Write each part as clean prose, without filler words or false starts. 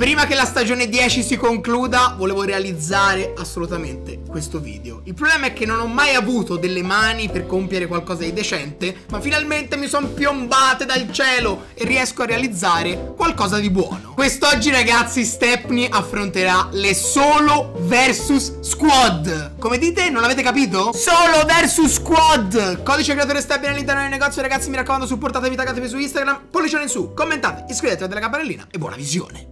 Prima che la stagione 10 si concluda, volevo realizzare assolutamente questo video. Il problema è che non ho mai avuto delle mani per compiere qualcosa di decente, ma finalmente mi sono piombate dal cielo e riesco a realizzare qualcosa di buono. Quest'oggi, ragazzi, Stepney affronterà le solo versus squad. Come dite? Non l'avete capito? Solo versus squad. Codice creatore Stepney all'interno del negozio. Ragazzi, mi raccomando, supportatemi, taggatemi su Instagram, pollicione in su, commentate, iscrivetevi alla campanellina e buona visione.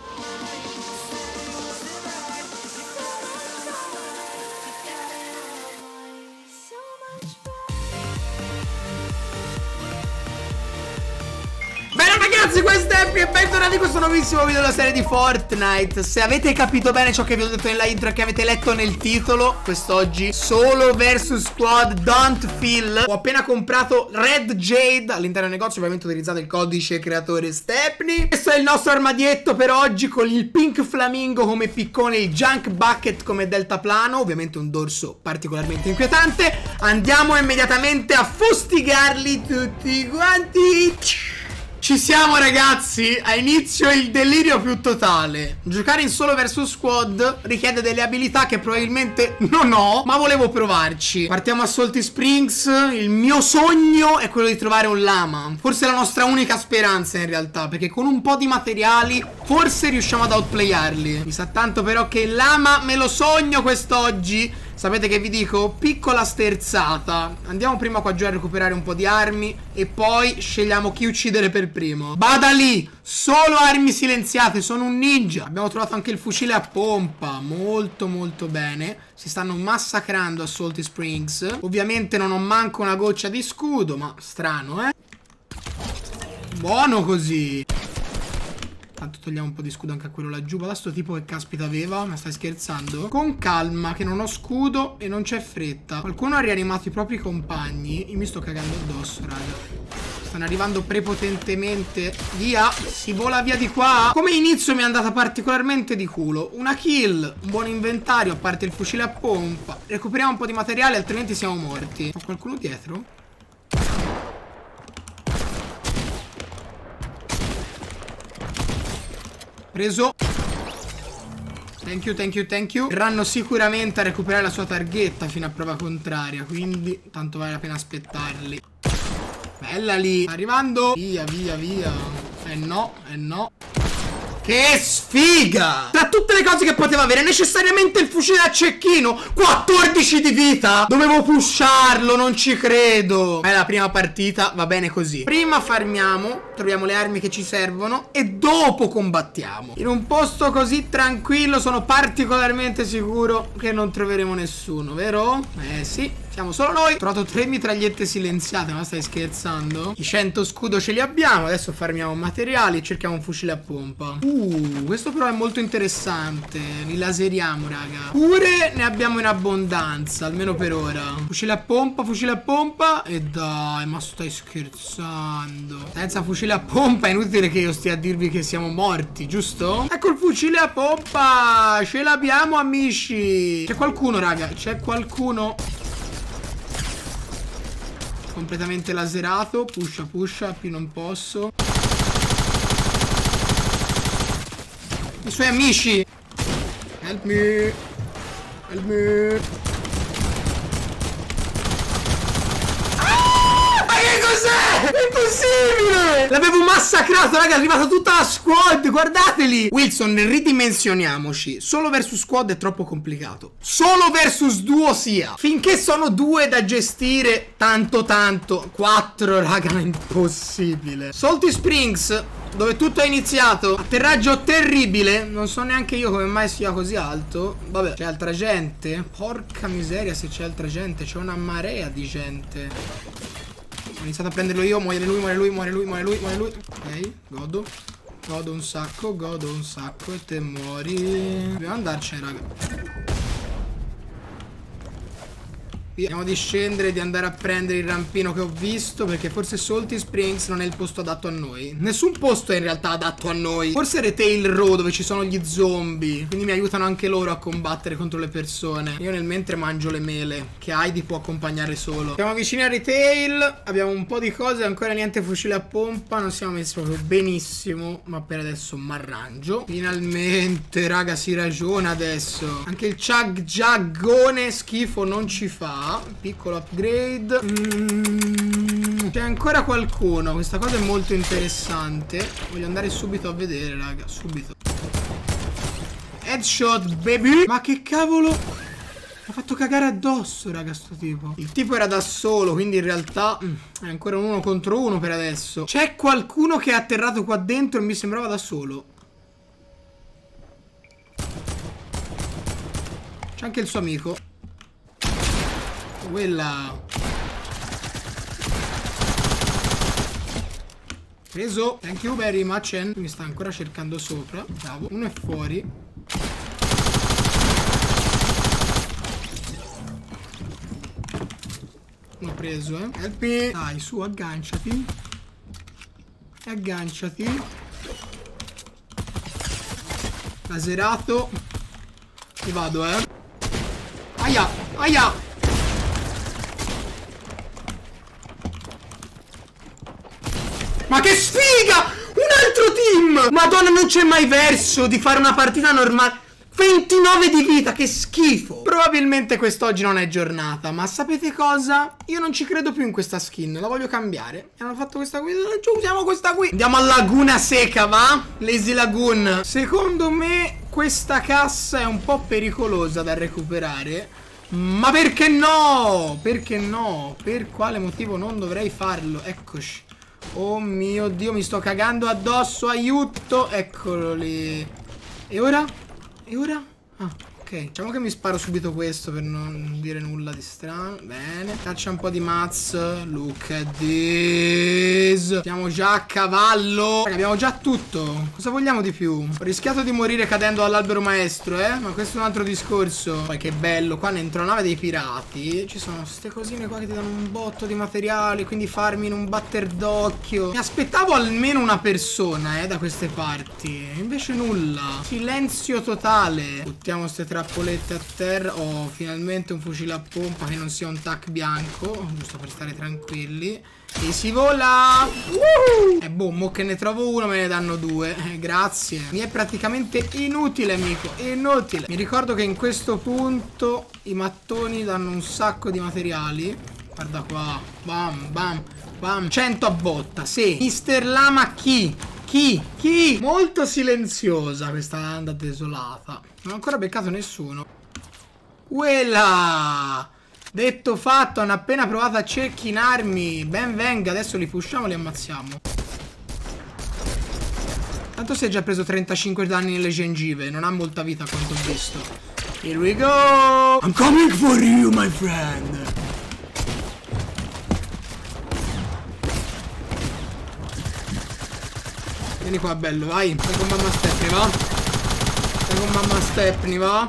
Ragazzi, questo è Stepney e bentornati in questo nuovissimo video della serie di Fortnite. Se avete capito bene ciò che vi ho detto nella intro e che avete letto nel titolo, quest'oggi solo versus squad, don't feel. Ho appena comprato Red Jade all'interno del negozio, ovviamente ho utilizzato il codice creatore Stepney. Questo è il nostro armadietto per oggi, con il Pink Flamingo come piccone, il Junk Bucket come deltaplano, ovviamente un dorso particolarmente inquietante. Andiamo immediatamente a fustigarli tutti quanti. Ci siamo, ragazzi, a inizio il delirio più totale. Giocare in solo versus squad richiede delle abilità che probabilmente non ho, ma volevo provarci. Partiamo a Salty Springs. Il mio sogno è quello di trovare un lama. Forse è la nostra unica speranza in realtà, perché con un po' di materiali forse riusciamo ad outplayarli. Mi sa tanto però che il lama me lo sogno quest'oggi. Sapete che vi dico? Piccola sterzata. Andiamo prima qua giù a recuperare un po' di armi e poi scegliamo chi uccidere per primo. Bada lì! Solo armi silenziate, sono un ninja. Abbiamo trovato anche il fucile a pompa. Molto molto bene. Si stanno massacrando a Salty Springs. Ovviamente non ho manco una goccia di scudo, ma strano, Buono così. Tanto togliamo un po' di scudo anche a quello laggiù. Ma da sto tipo che caspita aveva? Ma stai scherzando? Con calma, che non ho scudo e non c'è fretta. Qualcuno ha rianimato i propri compagni. Io mi sto cagando addosso, raga. Stanno arrivando prepotentemente. Via, si vola via di qua. Come inizio mi è andata particolarmente di culo. Una kill, un buon inventario, a parte il fucile a pompa. Recuperiamo un po' di materiale, altrimenti siamo morti. Ho qualcuno dietro? Preso. Thank you, thank you, thank you. Verranno sicuramente a recuperare la sua targhetta fino a prova contraria, quindi tanto vale la pena aspettarli. Bella lì. Arrivando. Via, via, via. No, no. Che sfiga! Tra tutte le cose che poteva avere, necessariamente il fucile a cecchino. 14 di vita. Dovevo pusharlo, non ci credo. Ma è la prima partita, va bene così. Prima farmiamo, troviamo le armi che ci servono e dopo combattiamo. In un posto così tranquillo sono particolarmente sicuro che non troveremo nessuno, vero? Sì. Siamo solo noi. Ho trovato 3 mitragliette silenziate. Ma stai scherzando? I 100 scudo ce li abbiamo. Adesso farmiamo materiali e cerchiamo un fucile a pompa. Questo però è molto interessante. Li laseriamo, raga. Pure ne abbiamo in abbondanza, almeno per ora. Fucile a pompa, fucile a pompa. E dai, ma stai scherzando? Senza fucile a pompa è inutile che io stia a dirvi che siamo morti, giusto? Ecco il fucile a pompa. Ce l'abbiamo, amici. C'è qualcuno, raga. C'è qualcuno. Completamente laserato. Pusha, pusha, più non posso. I suoi amici. Help me. Help me. Ah! Ma che cos'è? È impossibile. L'avevo massacrato, raga. È arrivata tutta la squad. Guardateli. Wilson, ridimensioniamoci. Solo versus squad è troppo complicato. Solo versus duo sia. Finché sono 2 da gestire, tanto. 4, raga, è impossibile. Salty Springs, dove tutto è iniziato. Atterraggio terribile. Non so neanche io come mai sia così alto. Vabbè, c'è altra gente. Porca miseria se c'è altra gente. C'è una marea di gente. Ho iniziato a prenderlo io. Muore lui, muore lui, muore lui, muore lui, muore lui. Ok, godo. Godo un sacco e te muori. Dobbiamo andarcene, raga. Vediamo di scendere, di andare a prendere il rampino che ho visto, perché forse Salty Springs non è il posto adatto a noi. Nessun posto è in realtà adatto a noi. Forse Retail Row, dove ci sono gli zombie, quindi mi aiutano anche loro a combattere contro le persone. Io nel mentre mangio le mele, che Heidi può accompagnare solo. Siamo vicini a Retail, abbiamo un po' di cose, ancora niente fucile a pompa. Non siamo messi proprio benissimo, ma per adesso m'arrangio. Finalmente, raga, si ragiona adesso. Anche il Chug Juggone schifo non ci fa. Piccolo upgrade. C'è ancora qualcuno. Questa cosa è molto interessante. Voglio andare subito a vedere, raga, subito. Headshot, baby. Ma che cavolo, mi ha fatto cagare addosso, raga, sto tipo. Il tipo era da solo, quindi in realtà è ancora un 1 contro 1 per adesso. C'è qualcuno che è atterrato qua dentro e mi sembrava da solo. C'è anche il suo amico. Quella. Preso. Thank you very much. Mi sta ancora cercando sopra. Bravo. Uno è fuori. L'ho preso, Help me. Dai, su, agganciati. Agganciati. Laserato. Ci vado, Aia, aia. Ma che sfiga! Un altro team! Madonna, non c'è mai verso di fare una partita normale. 29 di vita, che schifo. Probabilmente quest'oggi non è giornata, ma sapete cosa? Io non ci credo più in questa skin, la voglio cambiare. Hanno fatto questa qui, usiamo questa qui. Andiamo a Laguna Seca, va? Lazy Lagoon. Secondo me questa cassa è un po' pericolosa da recuperare. Ma perché no? Perché no? Per quale motivo non dovrei farlo? Eccoci. Oh mio Dio, mi sto cagando addosso, aiuto. Eccolo lì. E ora? E ora? Ah, ok. Diciamo che mi sparo subito questo per non dire nulla di strano. Bene. Caccia un po' di maz. Look at this. Siamo già a cavallo. Raga, abbiamo già tutto. Cosa vogliamo di più? Ho rischiato di morire cadendo dall'albero maestro, ma questo è un altro discorso. Poi che bello. Qua dentro la nave dei pirati ci sono queste cosine qua che ti danno un botto di materiali, quindi farmi in un batter d'occhio. Mi aspettavo almeno una persona, da queste parti. Invece nulla. Silenzio totale. Buttiamo queste trappolette a terra. Oh, finalmente un fucile a pompa che non sia un tac bianco, giusto per stare tranquilli. E si vola. E boh, mo che ne trovo uno me ne danno due. Grazie. Mi è praticamente inutile, amico. Inutile. Mi ricordo che in questo punto i mattoni danno un sacco di materiali. Guarda qua. Bam, bam, bam. 100 a botta, sì. Mister Lama chi? Chi? Molto silenziosa questa landa desolata. Non ho ancora beccato nessuno. Quella! Detto fatto, hanno appena provato a cecchinarmi. Ben venga, adesso li pushiamo e li ammazziamo. Tanto si è già preso 35 danni nelle gengive. Non ha molta vita a quanto ho visto. Here we go. I'm coming for you, my friend. Vieni qua, bello, vai. Vai con mamma Stepney, va? Vai con mamma Stepney, va?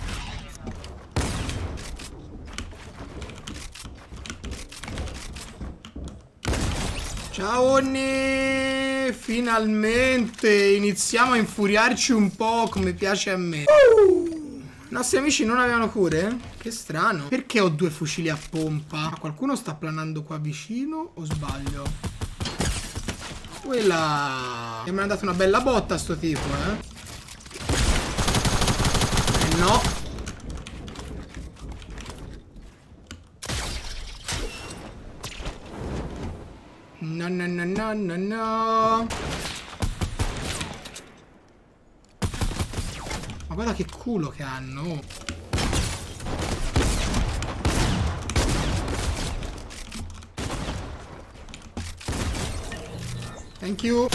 Ciao Onni. Finalmente iniziamo a infuriarci un po' come piace a me. I nostri amici non avevano cure? Che strano. Perché ho due fucili a pompa? Ma qualcuno sta planando qua vicino o sbaglio? Quella. Mi ha dato una bella botta sto tipo, no. No. Ma guarda che culo che hanno. Thank you.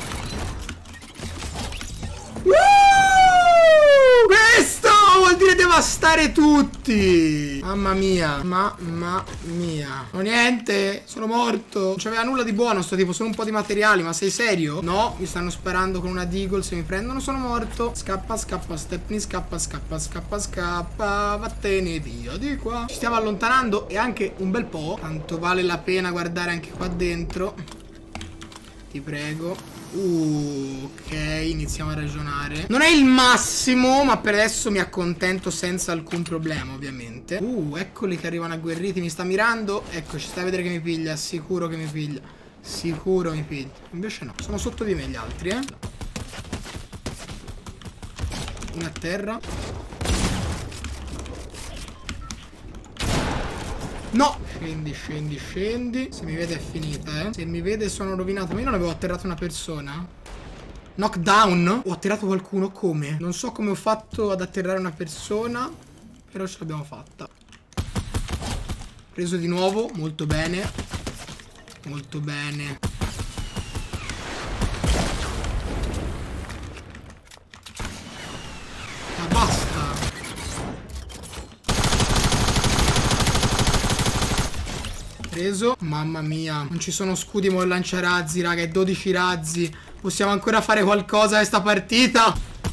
Questo vuol dire devastare tutti. Mamma mia. Mamma mia. No, niente. Sono morto. Non c'aveva nulla di buono sto tipo. Solo un po' di materiali. Ma sei serio? No. Mi stanno sparando con una Deagle. Se mi prendono sono morto. Scappa, scappa, Stepney. Scappa, scappa, scappa, scappa. Vattene via di qua. Ci stiamo allontanando. E anche un bel po'. Tanto vale la pena guardare anche qua dentro. Ti prego. Ok, iniziamo a ragionare. Non è il massimo, ma per adesso mi accontento senza alcun problema, ovviamente. Eccoli che arrivano agguerriti. Mi sta mirando. Ecco, ci sta a vedere che mi piglia. Sicuro che mi piglia. Sicuro mi piglia. Invece no, sono sotto di me gli altri, eh. Uno a terra. No! Scendi, scendi, scendi. Se mi vede è finita, eh. Se mi vede sono rovinato. Ma io non avevo atterrato una persona. Knockdown? Ho atterrato qualcuno? Come? Non so come ho fatto ad atterrare una persona, però ce l'abbiamo fatta. Preso di nuovo. Molto bene. Molto bene. Ma basta. Preso. Mamma mia. Non ci sono scudi, ma lancia razzi, raga. È 12 razzi. Possiamo ancora fare qualcosa a questa partita.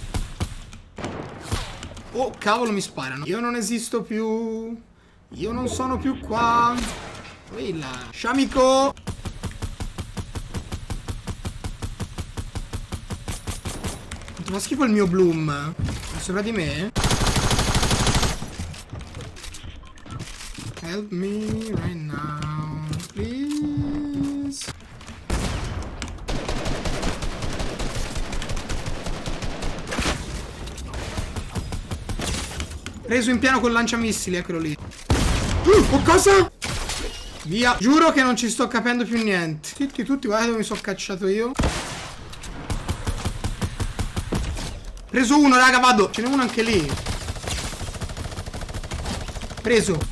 Oh, cavolo, mi sparano. Io non esisto più. Io non sono più qua. Quella. Sciamico. Quanto fa schifo il mio Bloom. È sopra di me? Help me right now, please. Preso in pieno col lanciamissili, eccolo lì. Oh, cosa? Via. Giuro che non ci sto capendo più niente. Tutti, guarda dove mi sono cacciato io. Preso uno, raga, vado. Ce n'è uno anche lì. Preso.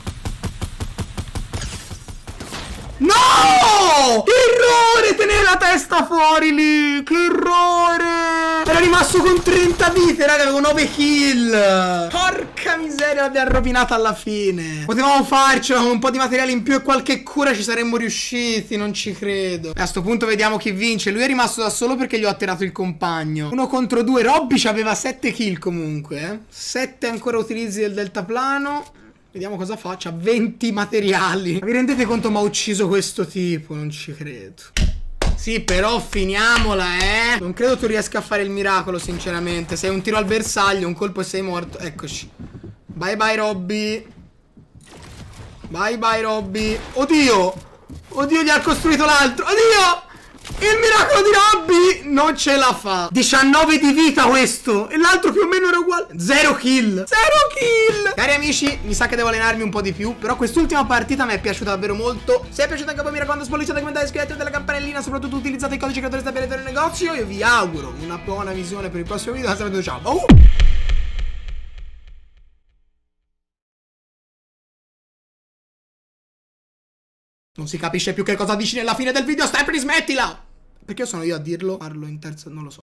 No! Che errore tenere la testa fuori lì. Che errore. Era rimasto con 30 vite, raga, con 9 kill. Porca miseria, l'abbiamo rovinata alla fine. Potevamo farcela con un po' di materiale in più e qualche cura, ci saremmo riusciti. Non ci credo. E a sto punto vediamo chi vince. Lui è rimasto da solo perché gli ho attirato il compagno. 1 contro 2. Robby aveva 7 kill comunque, eh. 7 ancora utilizzi del deltaplano. Vediamo cosa fa. C'ha 20 materiali. Ma vi rendete conto mi ha ucciso questo tipo? Non ci credo. Sì, però finiamola, eh. Non credo tu riesca a fare il miracolo, sinceramente. Sei un tiro al bersaglio, un colpo e sei morto. Eccoci. Bye bye Robby. Bye bye Robby. Oddio. Oddio, gli ha costruito l'altro. Oddio. Il miracolo di Robby non ce la fa. 19 di vita questo. E l'altro più o meno era uguale. 0 kill. 0 kill. Cari amici, mi sa che devo allenarmi un po' di più. Però quest'ultima partita mi è piaciuta davvero molto. Se è piaciuta anche a voi mi raccomando spolliciate, commentate, iscrivetevi della campanellina. Soprattutto utilizzate il codice creatore stabilito nel negozio. Io vi auguro una buona visione per il prossimo video. Ciao. Non si capisce più che cosa dici nella fine del video. Stepney, smettila. Perché sono io a dirlo? Parlo in terza, non lo so.